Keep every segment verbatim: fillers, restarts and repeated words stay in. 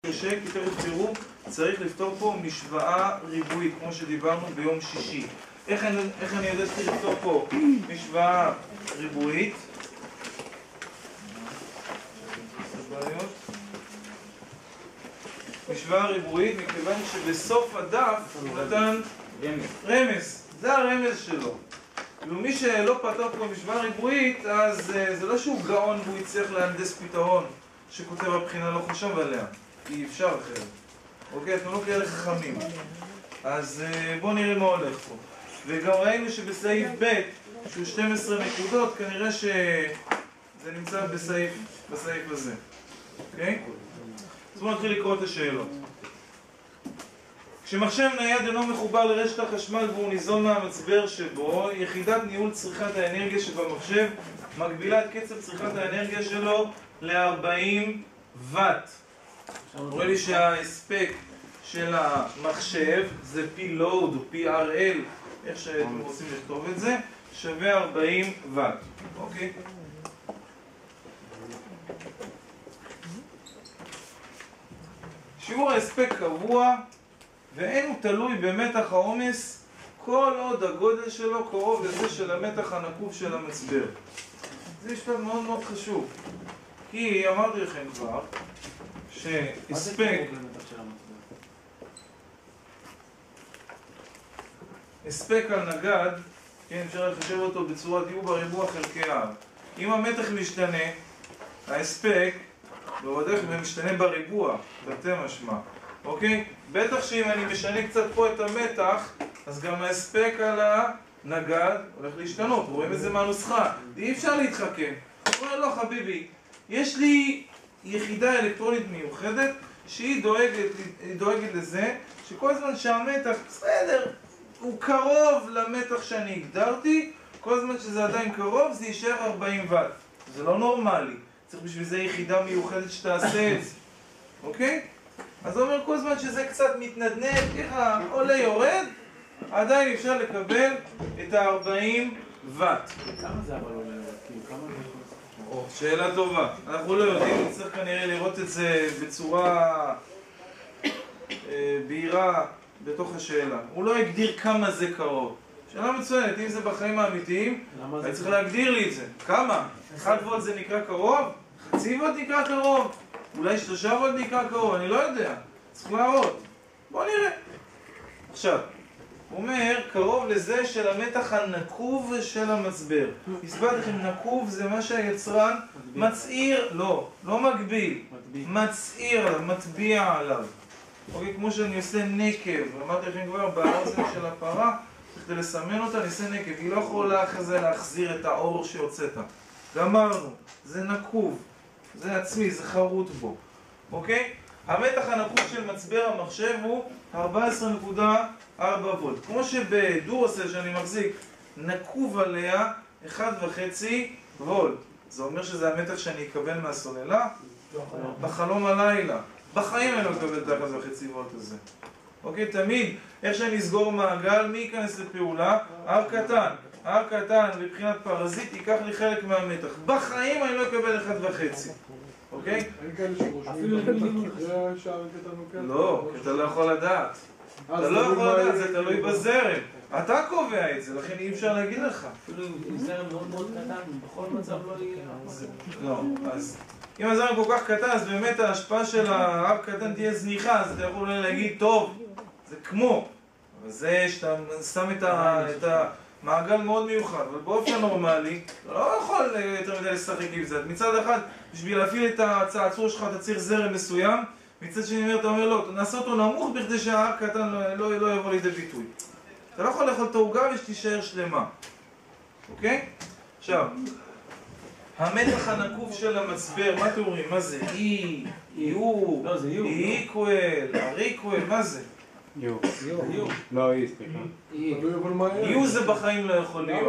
קשה, כי תכף תראו, צריך לפתור פה משוואה ריבועית, כמו שדיברנו ביום שישי. איך אני, איך אני יודע שצריך לפתור פה משוואה ריבועית? משוואה ריבועית, מכיוון שבסוף הדף הוא נתן רמז. זה הרמז שלו. ומי שלא פתר פה משוואה ריבועית, אז זה לא שהוא גאון והוא יצטרך להנדס פתרון שכותב הבחינה לא חושב עליה. כי אפשר אחרת. אוקיי? אתם לא כאלה חכמים. אז בואו נראה מה הולך פה. וגם ראינו שבסעיף ב' שהוא שתים עשרה נקודות, כנראה שזה נמצא בסעיף, בסעיף הזה. אוקיי? אז בואו נתחיל לקרוא את השאלות. כשמחשב נייד אינו מחובר לרשת החשמל והוא ניזון מהמצבר שבו, יחידת ניהול צריכת האנרגיה שבמחשב מגבילה את קצב צריכת האנרגיה שלו ל-ארבעים ואט. רואה לי שההספק של המחשב זה P load או P R L, איך שאתם רוצים לכתוב את זה, שווה ארבעים ואט. אוקיי? שיעור ההספק קבוע ואין הוא תלוי במתח העומס כל עוד הגודל שלו קרוב לזה של המתח הנקוב של המצבר. זה משפט מאוד מאוד חשוב, כי אמרתי לכם כבר שהספק הספק על נגד, כן, אפשר לחשב אותו בצורת U בריבוע חלקי R. אם המתח משתנה, ההספק בוודאי משתנה בריבוע, תרתי משמע. אוקיי? בטח שאם אני משנה קצת פה את המתח, אז גם ההספק על הנגד הולך להשתנות. רואים את זה מהנוסחה. אי אפשר להתחכם. אומר לא חביבי, יש לי יחידה אלקטרונית מיוחדת שהיא דואגת, דואגת לזה שכל זמן שהמתח, בסדר, הוא קרוב למתח שאני הגדרתי, כל זמן שזה עדיין קרוב זה יישאר ארבעים ואט. זה לא נורמלי. צריך בשביל זה יחידה מיוחדת שתעשה את זה. אוקיי? אז הוא אומר כל זמן שזה קצת מתנדנד, ככה עולה יורד, עדיין אפשר לקבל את ה-ארבעים ואט. כמה זה אבל עולה יורד? כאילו כמה זה יכול לעשות? שאלה טובה. אנחנו לא יודעים, נצטרך כנראה לראות את זה בצורה בהירה בתוך השאלה. הוא לא הגדיר כמה זה קרוב. שאלה מצוינת, אם זה בחיים האמיתיים, אני צריך להגדיר לי את זה. כמה? אחד וולט זה נקרא קרוב? חצי וולט נקרא קרוב? אולי שלושה וולט נקרא קרוב? אני לא יודע. צריך להראות. בואו נראה. עכשיו, הוא אומר, קרוב לזה של המתח הנקוב של המצבר. הסברתי לכם, נקוב זה מה שהיצרן מצעיר, לא, לא מגביל. מצעיר עליו, מטביע עליו. אוקיי, כמו שאני עושה נקב, אמרתי לכם כבר באוזן של הפרה, כדי לסמן אותה, אני עושה נקב, היא לא יכולה אחרי זה להחזיר את האור שהוצאת. גמרנו, זה נקוב, זה עצמי, זה חרוט בו. אוקיי? המתח הנקוב של מצבר המחשב הוא ארבע עשרה נקודה ארבע וולט. כמו שבדורסל שאני מחזיק נקוב עליה אחד וחצי וולט. זה אומר שזה המתח שאני אקבל מהסוללה? בחלום הלילה. בחיים אני לא אקבל את האחד וחצי וולט הזה. אוקיי? תמיד, איך שאני אסגור מעגל, מי ייכנס לפעולה? R קטן. R קטן מבחינת פרזיט ייקח לי חלק מהמתח. בחיים אני לא אקבל אחד וחצי. אוקיי? אין כאלה שרושמים במתח אחרי שהר קטן הוא קטן? לא, כי אתה לא יכול לדעת. אתה לא יכול לדעת, זה תלוי בזרם. אתה קובע את זה, לכן אי אפשר להגיד לך. אפילו עם זרם מאוד מאוד קטן, בכל מצב לא יהיה... לא, אז... אם הזרם כל כך קטן, אז באמת ההשפעה של ה-R קטן תהיה זניחה, אז אתה יכול להגיד, טוב, זה כמו. אבל זה שאתה שם את המעגל מאוד מיוחד, אבל באופן נורמלי, אתה לא יכול יותר מדי לשחק עם זה. מצד אחד, בשביל להפעיל את הצעצוע שלך, אתה צריך זרם מסוים, מצד שני, אתה אומר, לא, נעשה אותו נמוך בכדי שה-R קטן לא, לא יבוא לידי ביטוי. אתה לא יכול לאכול את העוגה ושתישאר שלמה. אוקיי? עכשיו, המתח הנקוב של המצבר, מה אתם אומרים? מה זה? E, U, E equal, R equal, מה זה? U. לא, E, סליחה. U זה בחיים לא יכול להיות.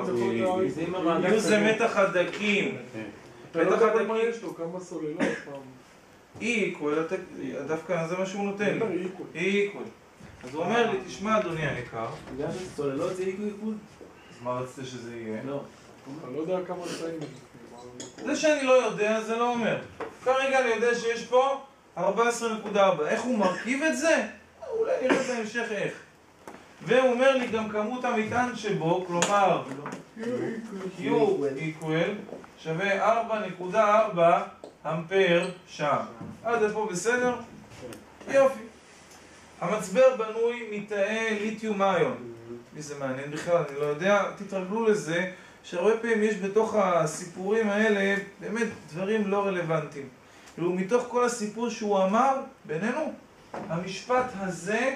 U זה מתח הדקים. אתה לא יודע מה יש לו, כמה סוללות פעם. E equal, דווקא זה מה שהוא נותן לי. E equal. אז הוא אומר לי, תשמע אדוני היקר. סוללות זה E equal? אז מה רצית שזה יהיה? לא. אני לא יודע כמה צעים. זה שאני לא יודע, זה לא אומר. כרגע אני יודע שיש פה ארבע עשרה נקודה ארבע. איך הוא מרכיב את זה? אולי נראה בהמשך איך. והוא אומר לי גם כמות המטען שבו, כלומר Q equal שווה ארבע נקודה ארבע אמפר שעה. עד לפה בסדר? יופי. המצבר בנוי מתאי ליתיום איון. מי זה מעניין בכלל, אני לא יודע. תתרגלו לזה שהרבה פעמים יש בתוך הסיפורים האלה באמת דברים לא רלוונטיים. כאילו מתוך כל הסיפור שהוא אמר בינינו, המשפט הזה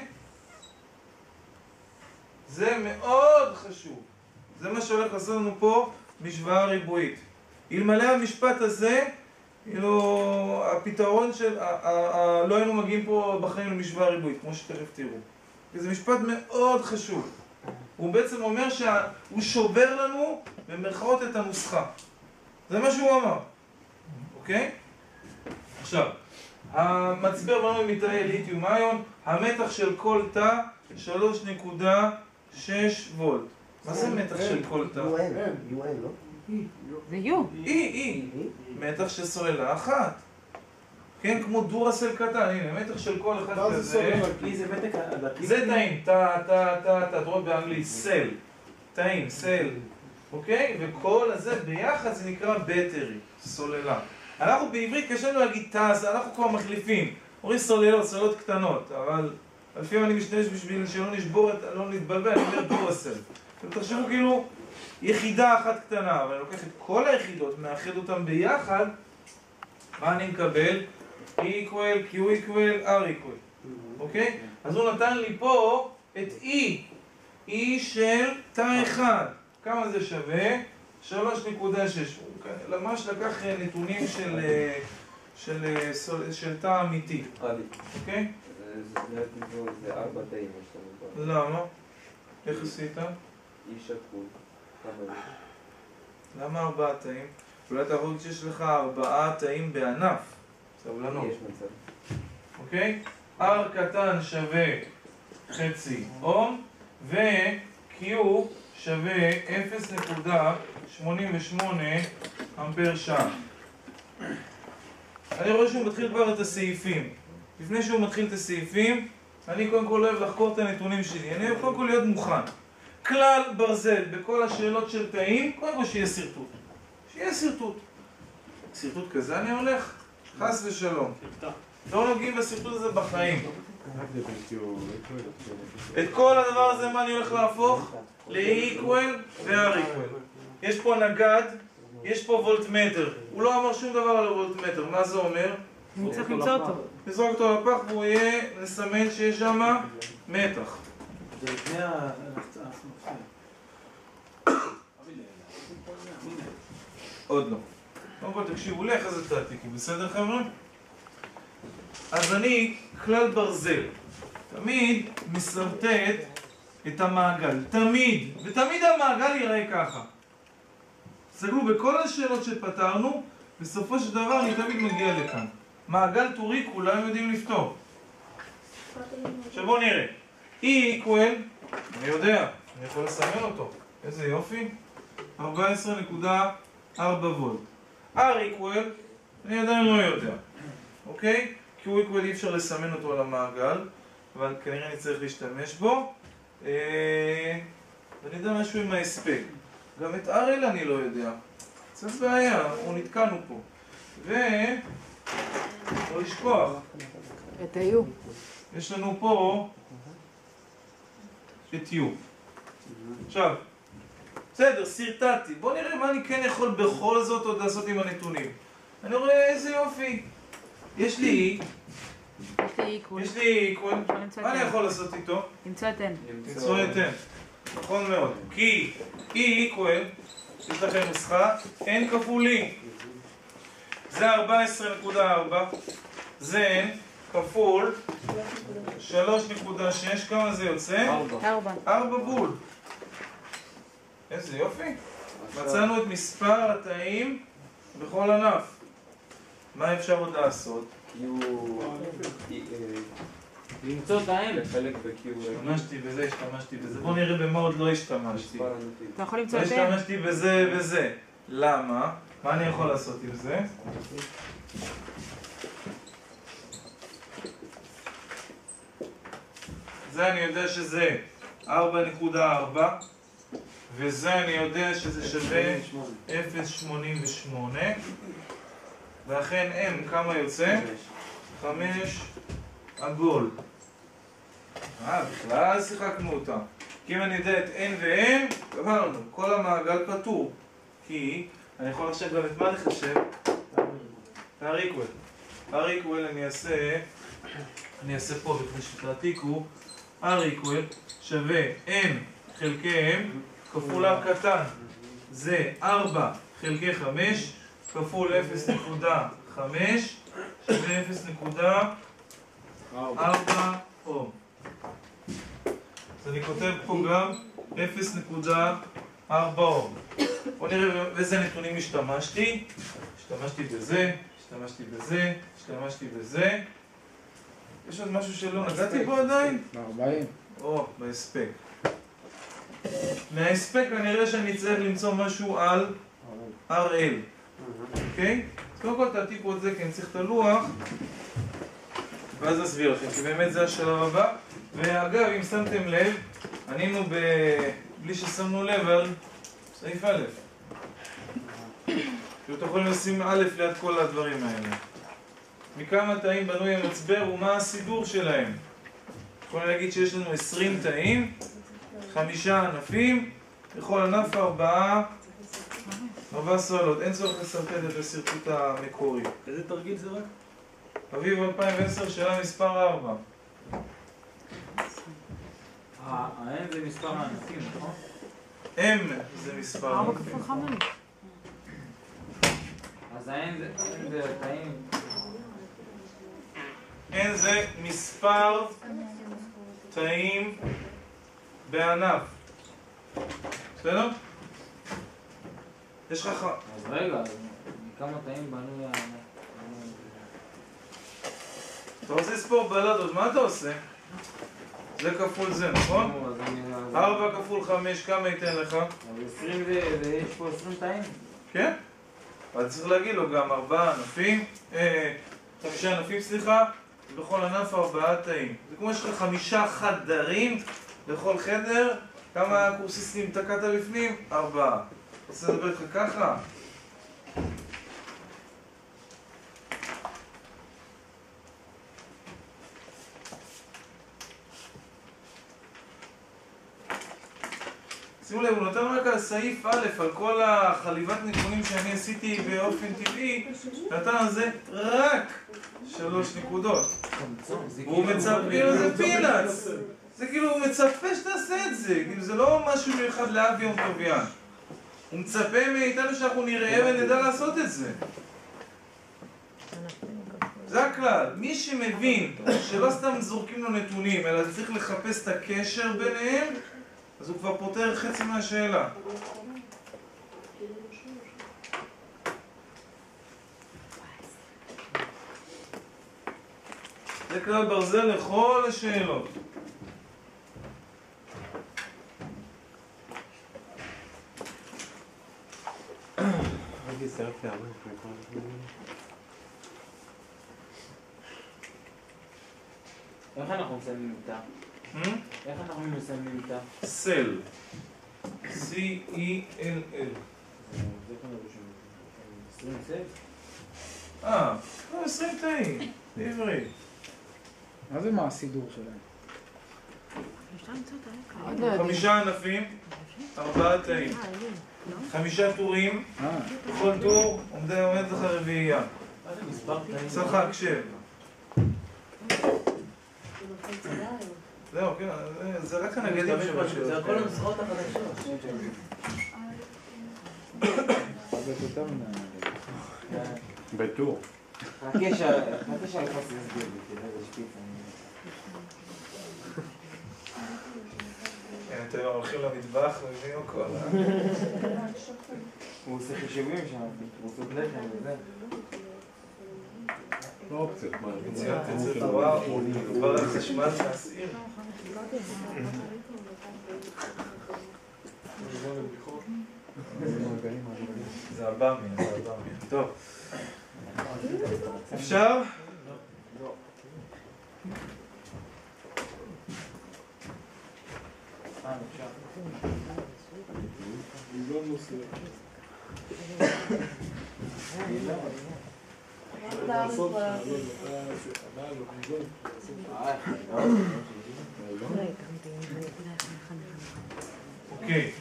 זה מאוד חשוב. זה מה שהולך לעשות לנו פה משוואה ריבועית. אלמלא המשפט הזה, כאילו, הפתרון של, לא היינו מגיעים פה בחיים למשוואה ריבועית, כמו שתכף תראו. זה משפט מאוד חשוב. הוא בעצם אומר שהוא שובר לנו במרכאות את הנוסחה. זה מה שהוא אמר. אוקיי? עכשיו, המצבר בנוי מתאי ליתיום איון, המתח של כל תא שלוש נקודה שש וולט. מה זה מתח של כל תא? יו אן, יו אן, לא? זה יו. אי, אי. מתח של סוללה אחת. כן, כמו דורסל קטן, הנה, מתח של כל אחד כזה. אי זה מתק הדקי. זה תאים, תא, תא, תא, תא, תראות באנגלית, סל. תאים, סל. אוקיי? וכל הזה ביחד זה נקרא בטרי, סוללה. אנחנו בעברית קשה לנו להגיד תא, אז אנחנו כבר מחליפים. אומרים סוללות, סוללות קטנות, אבל לפעמים אני משתמש בשביל שלא נשבור, לא נתבלבל, אני אומר דורסל. תחשבו כאילו יחידה אחת קטנה, אבל אני לוקח את כל היחידות, מאחד אותן ביחד, מה אני מקבל? E equal, Q equal, R equal. אוקיי? אז הוא נתן לי פה את E. E של תא אחד. כמה זה שווה? שלוש נקודה שש. הוא ממש לקח נתונים של, של, של, של תא אמיתי. אוקיי? זה ארבע תאים יש לנו. למה? איך עשית? אי שקול. למה ארבעה תאים? אולי אתה יכול להגיד שיש לך ארבעה תאים בענף. סבלנות. יש מצב. אוקיי? R קטן שווה חצי אום, ו-Q שווה אפס נקודה שמונים ושמונה אמפר שעה. אני רואה שהוא מתחיל כבר את הסעיפים. לפני שהוא מתחיל את הסעיפים, אני קודם כל אוהב לחקור את הנתונים שלי. אני אוהב קודם כל להיות מוכן. כלל ברזל בכל השאלות של תאים, קודם כל שיהיה סרטוט. שיהיה סרטוט. סרטוט כזה אני הולך? חס ושלום. לא נוגעים בסרטוט הזה בחיים. את כל הדבר הזה מה אני הולך להפוך? ל-E equal ו-R equal. יש פה נגד, יש פה וולטמטר. הוא לא אמר שום דבר על הוולטמטר. מה זה אומר? אני צריך למצוא אותו. נזרוק אותו לפח והוא יהיה לסמן שיש שם מתח. זה לפני ה... עוד לא. קודם כל תקשיבו לי, אחרי זה תעתיקו, בסדר חבר'ה? אז אני, כלל ברזל, תמיד מסרטט את המעגל, תמיד, ותמיד המעגל ייראה ככה. תסתכלו, בכל השאלות שפתרנו, בסופו של דבר אני תמיד מגיע לכאן. מעגל טורי כולם יודעים לפתור. עכשיו בואו נראה. E equal, אני יודע, אני יכול לסמן אותו. איזה יופי. ארבע עשרה נקודה ארבע וולט. R equal, אני עדיין לא יודע. אוקיי? Q equal אי אפשר לסמן אותו על המעגל, אבל כנראה אני צריך להשתמש בו. ואני יודע משהו עם ההספק. גם את R L אני לא יודע. קצת בעיה, אנחנו נתקענו פה. ו... לא לשכוח. את ה-U. יש לנו פה את U. עכשיו, בסדר, סרטטתי. בואו נראה מה אני כן יכול בכל זאת עוד לעשות עם הנתונים. אני רואה איזה יופי. יש לי E. יש לי equal. יש לי equal. מה אני יכול לעשות איתו? תמצא את N. תמצוא את N. נכון מאוד. כי E equal, יש לכם נוסחה, N כפול E. זה ארבע עשרה נקודה ארבע. זה N כפול שלוש נקודה שש. כמה זה יוצא? ארבע. ארבע בול. איזה יופי. מצאנו את מספר התאים בכל ענף. מה אפשר עוד לעשות? למצוא את ה-N. לחלק ב-Q. השתמשתי בזה, השתמשתי בזה. בואו נראה במה עוד לא השתמשתי. אתה יכול למצוא לא את N. השתמשתי בזה וזה. למה? מה אני יכול לעשות עם זה? זה אני יודע שזה ארבע נקודה ארבע, וזה אני יודע שזה שווה אפס נקודה שמונים ושמונה, ואכן M כמה יוצא? חמש עגול. אה, בכלל שיחקנו אותה. כי אם אני יודע את N ו-M, גמרנו, כל המעגל פתור. כי אני יכול עכשיו גם את מה לחשב? הריקוול. הריקוול אני אעשה, אני אעשה פה לפני שתעתיקו, הריקוול שווה N חלקי M כפול R קטן, זה ארבע חלקי חמש כפול אפס נקודה חמש שווה אפס נקודה ארבע אום. אז אני כותב פה גם אפס נקודה ארבע אום. בואו נראה באיזה נתונים השתמשתי. השתמשתי בזה, השתמשתי בזה, השתמשתי בזה. יש עוד משהו שלא נגעתי בו עדיין? ארבעים. או, בהספק. מההספק אני אראה שאני צריך למצוא משהו על אר אל. אוקיי? אז קודם כל תעתיקו את זה כי אני צריך את הלוח, ואז אסביר לכם, כי באמת זה השלב הבא. ואגב, אם שמתם לב, ענינו ב... בלי ששמנו לב על סעיף א'. שאתם יכולים לשים א' ליד כל הדברים האלה. מכמה תאים בנוי המצבר ומה הסידור שלהם? יכולים להגיד שיש לנו עשרים תאים, חמישה ענפים, בכל ענף ארבעה, ארבעה סוללות. אין צורך לסרטט את הסרטוט המקורי. איזה תרגיל זה רק? אביב אלפיים ועשר, שאלה מספר ארבע. ה-M זה מספר הענפים, נכון? M זה מספר ארבע ענפים. כפול חמש. אז ה-M זה תאים... N זה מספר תאים בענף. בסדר? יש לך... אז רגע, מכמה תאים בנוי הענף? אתה רוצה לספור בלדות, מה אתה עושה? זה כפול זה, נכון? ארבע כפול חמש, כמה ייתן לך? עשרים ויש פה עשרים תאים? כן? אבל צריך להגיד לו גם ארבעה ענפים, אה, חמישה ענפים, סליחה, בכל ענף ארבעה תאים. זה כמו שיש לך חמישה חדרים לכל חדר, כמה קורסיסטים תקעת בפנים? ארבעה. רוצה לדבר איתך ככה? שימו לב, הוא נותן רק על סעיף א', על כל החליבת נתונים שאני עשיתי באופן טבעי, נתן על זה רק שלוש נקודות. הוא מצפה, זה פינאץ. זה כאילו, הוא מצפה שתעשה את זה, כאילו זה לא משהו מיוחד לאבי יום טוביין. הוא מצפה מאיתנו שאנחנו נראה ונדע לעשות את זה. זה הכלל. מי שמבין שלא סתם זורקים לו נתונים, אלא צריך לחפש את הקשר ביניהם, אז הוא כבר פותר חצי מהשאלה. זה כלל ברזל לכל השאלות. איך אנחנו מסיימים איתה? איך אנחנו מסיימים איתה? סל. C-E-L-L. עשרים סל? אה, עשרים תאים, בעברית. מה זה מה הסידור שלהם? עוד לא יודעים. חמישה ענפים, ארבעה תאים. חמישה טורים, אה, בכל טור עומדת לך רביעייה. מה זה מספר תאים? צחק, שב. זהו, כן, זה- זה רק הנגדים של השאלות. זה הכל הנוסחאות החדשות. זה יותר מדי. בטור. חכה שהלחץ יסביר לי, תראה איזה שפיץ. כן, אתם הולכים למטבח ומביאים הכל. הוא עושה חישובים שם, הוא עושה לחם וזה. לא אופציות, מה? מציאות תצא תורה, הוא כבר על חשמל להסעיר. זה הבאמי, זה הבאמי. טוב. אפשר? לא נושא. לעשות, אוקיי.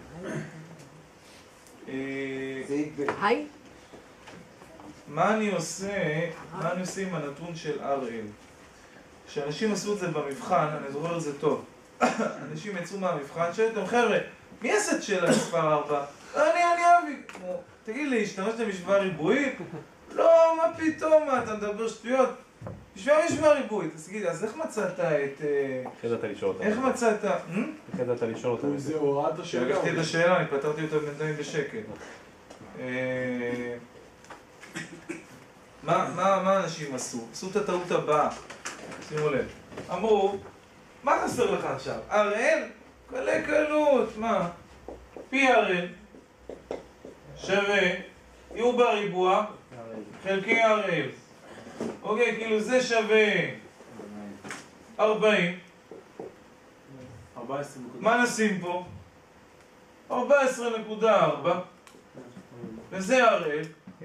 היי? מה אני עושה, מה אני עושה עם הנתון של אר אל? כשאנשים עשו את זה במבחן, אני זוכר את זה טוב. אנשים יצאו מהמבחן, שאתם חבר'ה, מי עשה את שאלה מספר ארבע? אני, אני אבי. תגיד לי, השתמשת במשוואה ריבועית? לא, מה פתאום, מה, אתה מדבר שטויות? משוואה משוואה ריבועית. אז תגיד, אז איך מצאת את... איך ידעת לשאול אותה? איך מצאת... איך ידעת לשאול אותה? זה הוראת השאלה. כשלקחתי את השאלה, אני פתרתי אותה בינתיים בשקט. מה אנשים עשו? עשו את הטעות הבאה. שימו לב. אמרו, מה חסר לך עכשיו? אר אל? קלה קלות, מה? פי אר אל שווה יהיו בריבוע חלקי אר אל. אוקיי, כאילו זה שווה ארבעים. מה נשים פה? ארבע עשרה נקודה ארבע. וזה אר אל.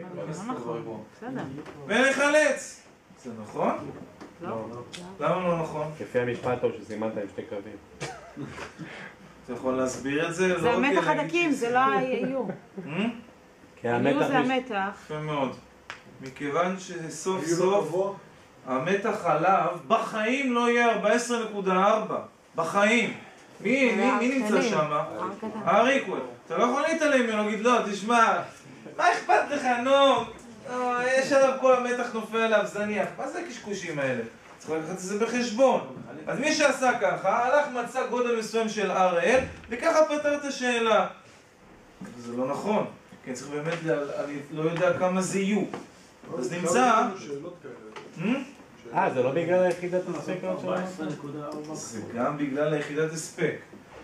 ונחלץ. זה נכון? לא. למה לא נכון? לפי המשפט טוב שסימנת עם שתי קווים. אתה יכול להסביר את זה? זה המתח הדקים, זה לא האיור. האיור זה המתח. יפה מאוד. מכיוון שסוף סוף המתח עליו בחיים לא יהיה ארבע עשרה נקודה ארבע. בחיים. מי נמצא שם? האריקוול. אתה לא יכול להתעלם ממנו, להגיד לא, תשמע, מה אכפת לך, נו? יש עליו כל המתח נופל עליו, זניח. מה זה הקשקושים האלה? צריך לקחת את זה בחשבון. אז מי שעשה ככה, הלך מצא גודל מסוים של אר אל, וככה פתר את השאלה. זה לא נכון. כן, צריך באמת, אני לא יודע כמה זה יהיו. אז נמצא... אה, זה לא בגלל היחידת הספק? זה גם בגלל היחידת הספק.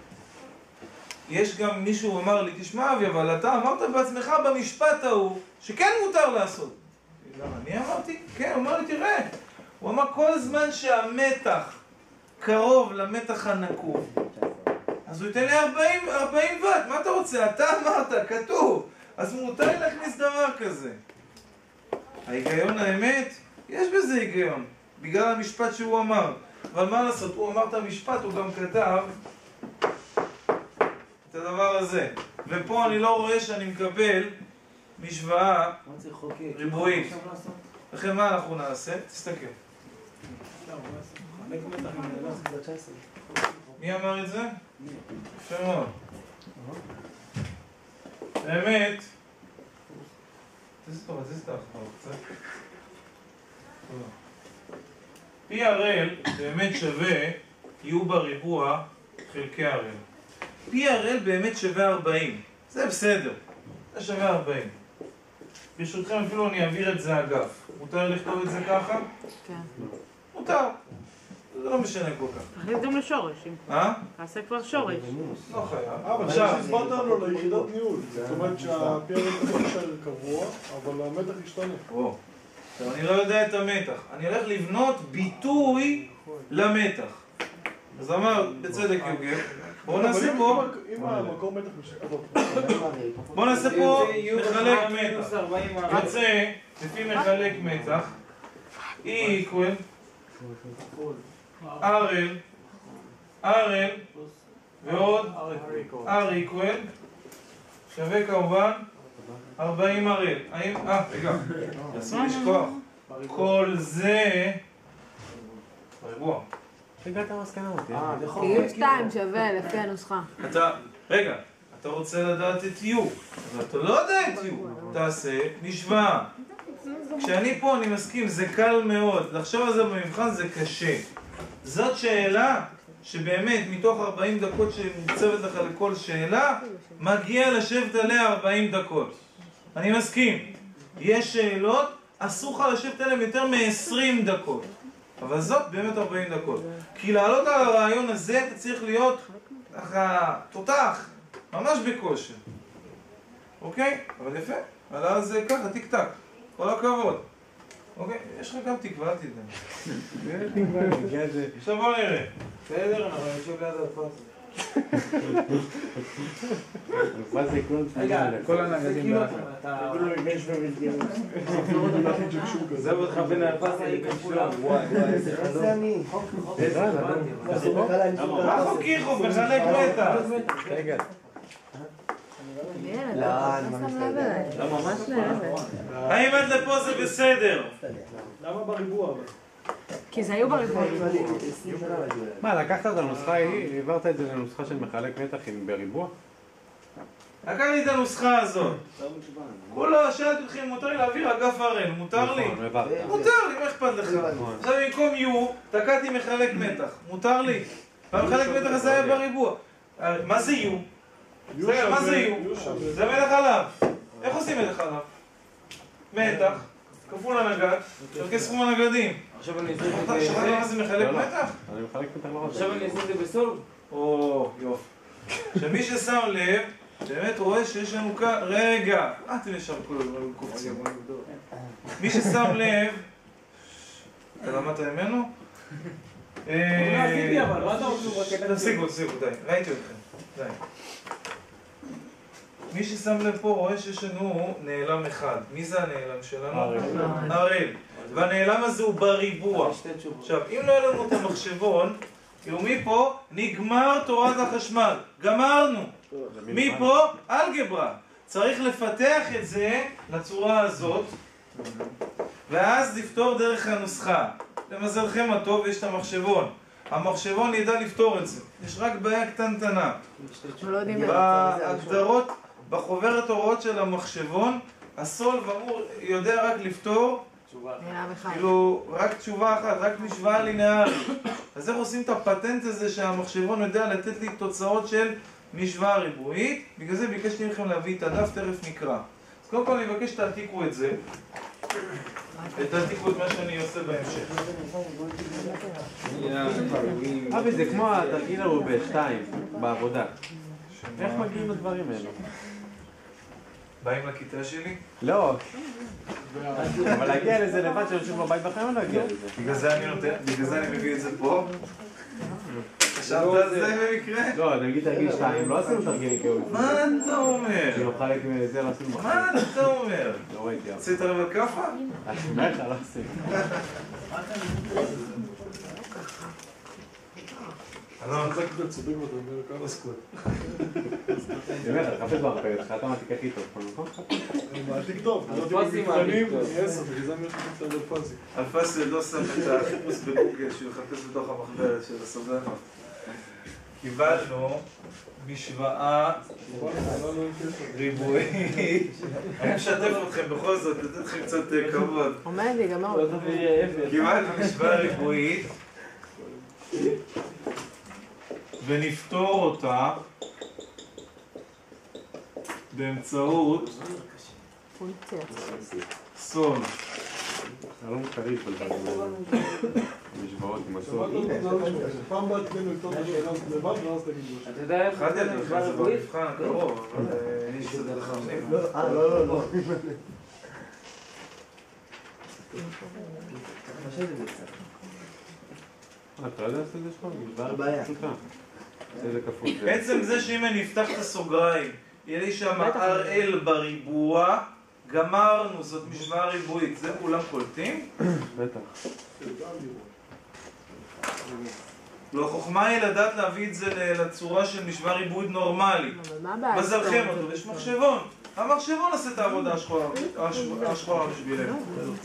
יש גם מישהו אמר לי, תשמע אבי, אבל אתה אמרת בעצמך במשפט ההוא שכן מותר לעשות. למה? אני אמרתי? כן, הוא אמר לי, תראה. הוא אמר כל זמן שהמתח קרוב למתח הנקוב, אז הוא ייתן לי ארבעים וואט, מה אתה רוצה? אתה אמרת, כתוב. אז מותר לי להכניס דבר כזה. ההיגיון האמת, יש בזה היגיון, בגלל המשפט שהוא אמר. אבל מה לעשות? הוא אמר את המשפט, הוא גם כתב את הדבר הזה. ופה אני לא רואה שאני מקבל משוואה ריבועית. לכן מה אנחנו נעשה? תסתכל. מי אמר את זה? יפה מאוד. באמת, תזיז טוב, תזיז את האחר קצת. פי אר אל באמת שווה יהיו בריבוע חלקי אר אל. פי אר אל באמת שווה ארבעים. זה בסדר. זה שווה ארבעים. ברשותכם אפילו אני אעביר את זה אגף. מותר לכתוב את זה ככה? כן. מותר. זה לא משנה כל כך. תכניס גם לשורש. אה? תעשה כבר שורש. לא חייב. אבל שהסברת לנו ליחידת ניהול. זאת אומרת שהפי אר אל נשאר קבוע, אבל המתח ישתנה. או. עכשיו אני לא יודע את המתח. אני הולך לבנות ביטוי למתח. אז אמר, בצדק יוגב, בואו נעשה פה... אם המקור מתח משתנה. בואו נעשה פה מחלק מתח. יוצא, לפי מחלק מתח, E equal אר אל, אר אל, ועוד R equal, שווה כמובן ארבעים אר אל. האם... אה, רגע, אסור לשכוח. כל זה... בריבוע. הגעת המסקנה אותי. איור שתיים שווה לפי הנוסחה. אתה... רגע, אתה רוצה לדעת את U, אבל אתה לא יודע את U. תעשה משוואה. כשאני פה אני מסכים, זה קל מאוד. לחשוב על זה במבחן זה קשה. זאת שאלה שבאמת מתוך ארבעים דקות שמוצבת לך לכל שאלה, מגיע לשבת עליה ארבעים דקות. אני מסכים. יש שאלות, אסור לך לשבת עליהן יותר מ-עשרים דקות. אבל זאת באמת ארבעים דקות. כי לעלות על הרעיון הזה אתה צריך להיות ככה תותח, ממש בכושר. אוקיי? אבל יפה. עלה על זה ככה, טיק טק. כל הכבוד. אוקיי? יש לך גם תקווה, תדע. עכשיו בוא נראה. בסדר, אנחנו נשב ליד הדפס. מה זה כלום? רגע, כל הנגדים ביחד. זה אותך בין האלפס לכולם. וואי, וואי, זה חזני. מה חוקי חוק? מחלק מתח. רגע. לא, אני ממש נהבת. לא, ממש נהבת. האם עד לפה זה בסדר? למה בריבוע? כי זה היו בריבוע. מה, לקחת את הנוסחה ההיא, העברת את זה לנוסחה של מחלק מתח עם בריבוע? לקחתי את הנוסחה הזאת. כולה, שאלתי אתכם, מותר לי להעביר אגף הראל, מותר לי? מותר לי, מה אכפת לך? עכשיו במקום U, תקעתי מחלק מתח, מותר לי? והמחלק מתח הזה היה בריבוע. מה זה U? מה זה U? זה מלך עליו. איך עושים מלך עליו? מתח, כפול הנגד, חלקי סכום הנגדים. עכשיו אני אעשה את אתה זה... שכחת מה זה מחלק מתח? אני מחלק מתח לא רוצה. עכשיו אני אעשה את זה בסולב. או, יופי. שמי ששם לב, באמת רואה שיש לנו כאן... רגע! אה, אתם ישר קופצים. מי ששם לב... אתה למדת ממנו? תפסיקו, תפסיקו, די. ראיתי אתכם. די. מי ששם לב פה רואה שיש לנו נעלם אחד. מי זה הנעלם שלנו? הראל. והנעלם הזה הוא בריבוע. עכשיו, אם לא היה לנו את המחשבון, כאילו מפה נגמר תורת החשמל. גמרנו. מפה אלגברה. צריך לפתח את זה לצורה הזאת, ואז לפתור דרך הנוסחה. למזלכם הטוב יש את המחשבון. המחשבון ידע לפתור את זה. יש רק בעיה קטנטנה. בהגדרות, בחוברת הוראות של המחשבון, הסולב אמור יודע רק לפתור כאילו רק תשובה אחת, רק משוואה לינארית. אז איך עושים את הפטנט הזה שהמחשבון יודע לתת לי תוצאות של משוואה ריבועית? בגלל זה ביקשתי לכם להביא את הדף, תכף נקרא. אז קודם כל אני מבקש שתעתיקו את זה, ותעתיקו את מה שאני עושה בהמשך. אבי, זה כמו התרגיל ההוא בשתיים, בעבודה. איך מגיעים לדברים האלו? באים לכיתה שלי? לא. אבל להגיע לזה לבד שיושב בבית בחיים לא להגיע לזה. בגלל זה אני נותן, בגלל זה אני מביא את זה פה. חשבת על זה במקרה? לא, נגיד תרגיל שתיים, לא עשינו תרגיל כאלה. מה אתה אומר? כאילו חלק מזה לא עשינו בחיים. מה אתה אומר? לא ראיתי. עשית עליו על כאפה? אני אומר לך, לא עשינו. אלון, אתה צודק ואתה אומר כמה סקוט. באמת, אתה חפש בהרפארת שלך, אתה מעתיק הכי טוב, נכון? אני מעתיק טוב, אני לא אלפסי מבחנים, מעתיק טוב. אני עשר, בגלל זה אני הולך את אלפסי. אלפסי לא שם את החיפוש בגוגל שהוא יחפש בתוך המחברת של הסבלנות. קיבלנו משוואה ריבועית. אני משתף אתכם בכל זאת, לתת לכם קצת כבוד. עומד לי, גמר. קיבלנו משוואה ריבועית ונפתור אותה באמצעות סול. אני לא מקריב על משוואות עם הסול. פעם באת תנו לפתור את השאלה לבד ואז תגיד לו. אתה יודע איך אחד זה ידע משוואה לך, זה ריבועית? במבחן הקרוב, אבל אני אשתדל לך חיים. אה, לא, לא, לא. אתה יודע לעשות את זה שלך? משוואה פשוטה. זה כפול. בעצם זה שאם אני אפתח את הסוגריים, יהיה לי שם אר אל בריבוע, גמרנו, זאת משוואה ריבועית. זה כולם קולטים? בטח. לא, החוכמה היא לדעת להביא את זה לצורה של משוואה ריבועית נורמלית. מזלכם אותו, יש מחשבון. המחשבון עושה את העבודה השחורה בשבילנו.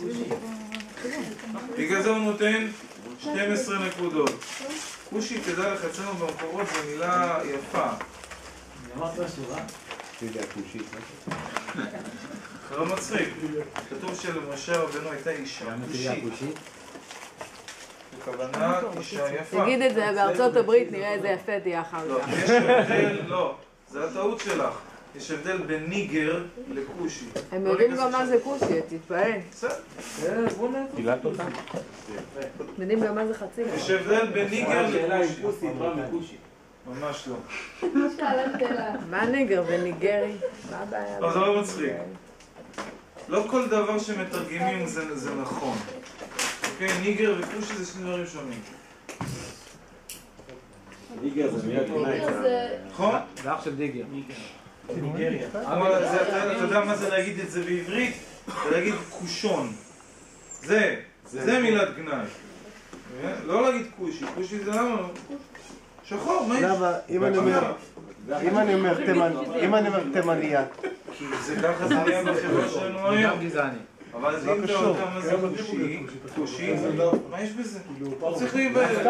בגלל זה הוא נותן שתים עשרה נקודות. קושי, תדע לך, אצלנו במקורות זו מילה יפה. אמרת שורה? זה הקושית, זה לא מצחיק. כתוב שלמשה רבנו הייתה אישה קושית. בכוונה אישה יפה. תגיד את זה בארצות הברית, נראה איזה יפה תהיה אחר לא, כך. יש הבדל, לא, זה הטעות שלך. יש הבדל בין ניגר לקושי. הם יודעים גם מה זה קושי, תתפעל. בסדר. קילת אותה? יודעים גם מה זה חצי. יש הבדל בין ניגר השאלה אם לקושי. פוסי בא מקושי. ממש לא. מה ניגר וניגרי? מה הבעיה? לא, זה לא מצחיק. לא כל דבר שמתרגמים זה זה נכון. אוקיי, ניגר וקושי זה שני דברים שונים. ניגר זה מיד גנאי. נכון? זה אח של דיגר. ניגריה. אבל זה- אתה אתה יודע מה זה להגיד את זה בעברית? זה להגיד קושון. זה, זה מילת גנאי. לא להגיד קושי, קושי זה למה? שחור, מה יש? למה, אם אני אומר, אם אני אומר תימנ- אם אני אומר תימניה, זה ככה זה נהיה בחברה שלנו היום. גזעני. אבל אז אם אתה יודע מה זה קושי, קושי, מה יש בזה? לא צריך להיבהל.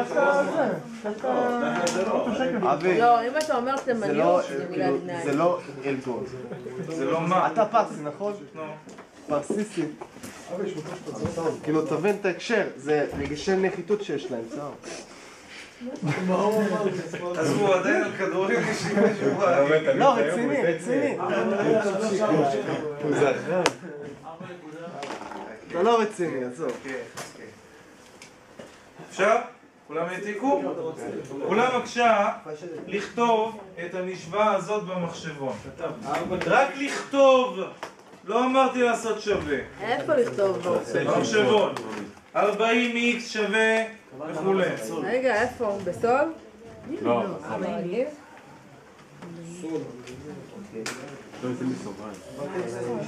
אבי, לא, אם אתה אומר זה לא, תימניות, זה מילת כאילו, גנאי. זה לא עלבון. זה לא מה. אתה פרסי, נכון? נו. פרסיסטי. כאילו, תבין את ההקשר, זה רגישי נחיתות שיש להם, צער. אז הוא עדיין על כדורים יש לי משהו בעיה. לא, רציני, רציני. אתה לא רציני, עזוב. אפשר? כולם העתיקו? כולם בבקשה לכתוב את המשוואה הזאת במחשבון. רק לכתוב, לא אמרתי לעשות שווה. איפה לכתוב בו? במחשבון. ארבעים איקס שווה וכולי. רגע, איפה? בסול? לא. ארבעים? לא יוצא לי סוגריים.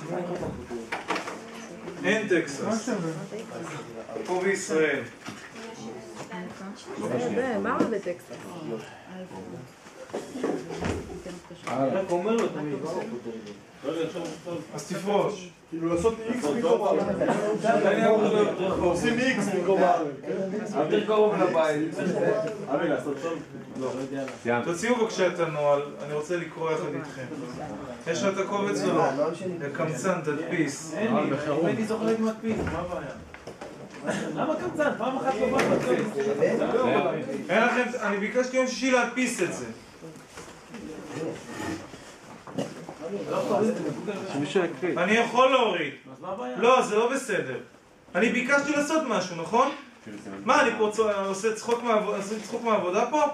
אין טקסס. פה בישראל. זה, מה רע בטקסס? רק אומר לו תמיד. אז תפרוש. כאילו לעשות איקס במקום הארץ. עושים איקס במקום הארץ. יותר קרוב לבית. אבי, לעשות טוב? לא. תוציאו בבקשה את הנוהל, אני רוצה לקרוא יחד איתכם. יש לך את הקובץ או לא? קמצן, תדפיס. אין לי, אם הייתי זוכר את מדפיס, מה הבעיה? למה קמצן? פעם אחת לא בא מדפיס. אין לכם, אני ביקשתי יום שישי להדפיס את זה. שמישהו יקריא. אני יכול להוריד. אז מה הבעיה? לא, זה לא בסדר. אני ביקשתי לעשות משהו, נכון? מה, אני פה צו- עושה צחוק מהעבודה- עושה צחוק מהעבודה פה?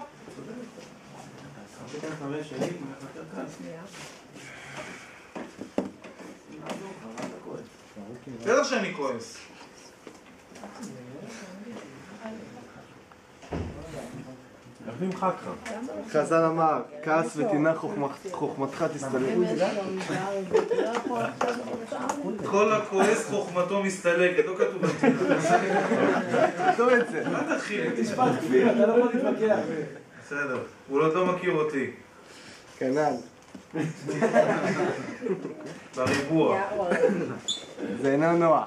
בטח שאני כועס. איך נמחק לך? חז"ל אמר, כעס ותנאה חוכמתך תסתלק. כל הכועס חוכמתו מסתלקת, לא כתוב בתפילה. כתוב את זה. מה תתחיל? משפט כפיר, אתה לא יכול להתווכח. בסדר, הוא עוד לא מכיר אותי. כנ"ל. בריבוע. זה אינו נוח.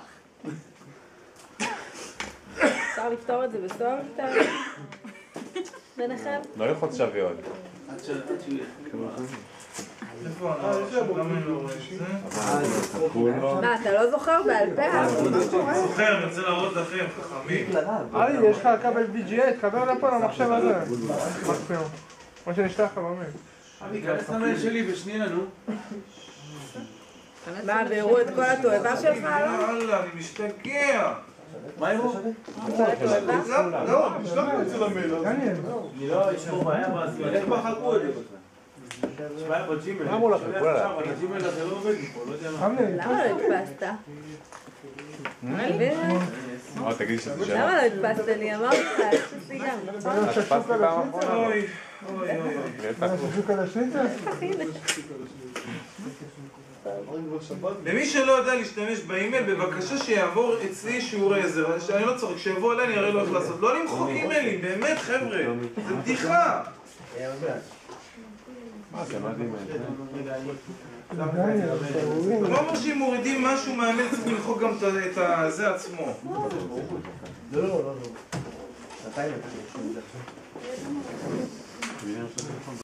אפשר לפתור את זה בסול? ביניכם? לא ללחוץ שווה עוד. איפה אנחנו? למה אני לא רואה את זה? מה, אתה לא זוכר בעל פה? זוכר, אני רוצה להראות לכם, חכמים. אלי, יש לך כבל בי ג'י איי, תקבל לפה למחשב הזה. מקסימום. מה שנשלח לך במייל. אבי, כנס למייל שלי בשנייה, נו. מה, והראו את כל התועבה שלך? לא? יאללה, אני משתגע. מה עם הוא? כל התועבה? לא, נשלח לי את זה למייל. אני לא, יש פה בעיה, מה זה? איך כבר חלקו את זה? יש בעיה בג'ימל. למה הוא לא חלקו עליו? הג'ימל הזה לא עובד לי פה, לא יודע מה. למה לא הדפסת? או, תגידי שזה שלך. למה לא הדפסת לי? אמרתי לך, הדפסת לי גם. הדפסתי פעם אחרונה. אוי, אוי, אוי. למי שלא יודע להשתמש באימייל, בבקשה שיעבור אצלי שיעורי עזר. אני לא צוחק, שיבוא אליי, אני אראה לו איך לעשות. לא למחוק אימיילים, באמת חבר'ה. זה בדיחה. מה זה, מה זה אתה לא אומר שאם מורידים משהו מהמייל צריך למחוק גם את זה עצמו. לא, לא, לא.